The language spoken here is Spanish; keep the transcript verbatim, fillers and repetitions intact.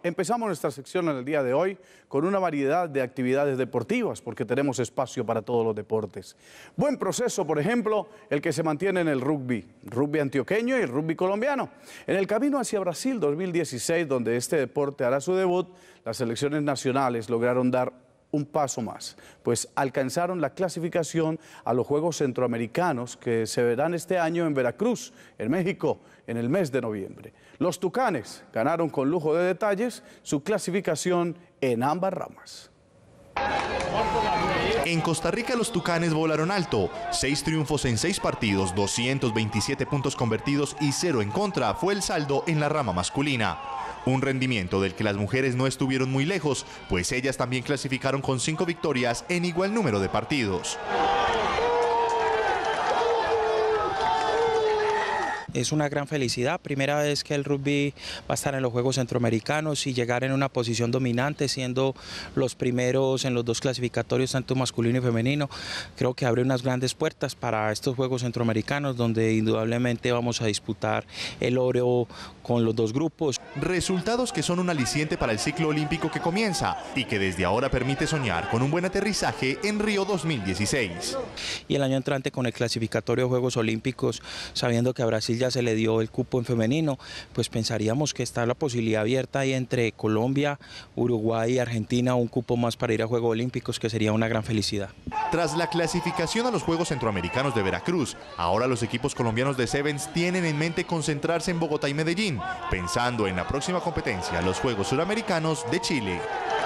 Empezamos nuestra sección en el día de hoy con una variedad de actividades deportivas, porque tenemos espacio para todos los deportes. Buen proceso, por ejemplo, el que se mantiene en el rugby, rugby antioqueño y el rugby colombiano. En el camino hacia Brasil dos mil dieciséis, donde este deporte hará su debut, las selecciones nacionales lograron dar un paso más, pues alcanzaron la clasificación a los Juegos Centroamericanos que se verán este año en Veracruz, en México, en el mes de noviembre. Los Tucanes ganaron con lujo de detalles su clasificación en ambas ramas. En Costa Rica los Tucanes volaron alto, seis triunfos en seis partidos, doscientos veintisiete puntos convertidos y cero en contra fue el saldo en la rama masculina. Un rendimiento del que las mujeres no estuvieron muy lejos, pues ellas también clasificaron con cinco victorias en igual número de partidos. Es una gran felicidad, primera vez que el rugby va a estar en los Juegos Centroamericanos y llegar en una posición dominante, siendo los primeros en los dos clasificatorios, tanto masculino y femenino. Creo que abre unas grandes puertas para estos Juegos Centroamericanos, donde indudablemente vamos a disputar el oro con los dos grupos. Resultados que son un aliciente para el ciclo olímpico que comienza y que desde ahora permite soñar con un buen aterrizaje en Río dos mil dieciséis. Y el año entrante con el clasificatorio de Juegos Olímpicos, sabiendo que a Brasil ya se le dio el cupo en femenino, pues pensaríamos que está la posibilidad abierta ahí entre Colombia, Uruguay y Argentina, un cupo más para ir a Juegos Olímpicos, que sería una gran felicidad. Tras la clasificación a los Juegos Centroamericanos de Veracruz, ahora los equipos colombianos de Sevens tienen en mente concentrarse en Bogotá y Medellín, pensando en la próxima competencia, los Juegos Suramericanos de Chile.